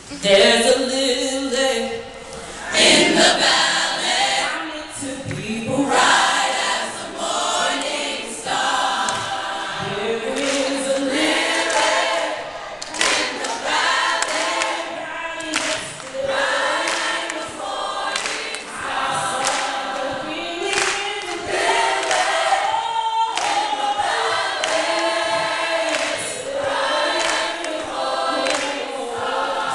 There's a lily in the valley to people bright as the morning star. There is a lily in the valley, bright as the morning star. The lily in the valley, bright as the morning star.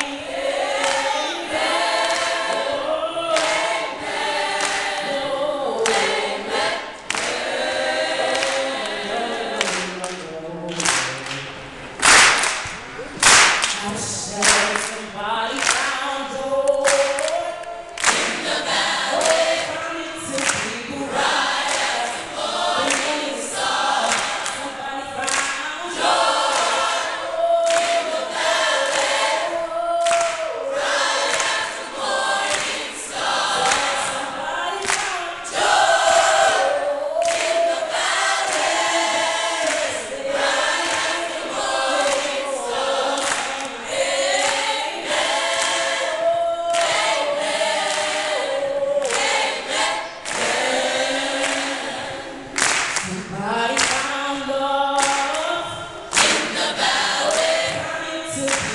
I said somebody found joy in the valley, coming to people right as the morning star. Somebody found joy in the valley, right as the morning star. Somebody found joy in the valley, right as the morning star. Somebody found love in the valley, coming to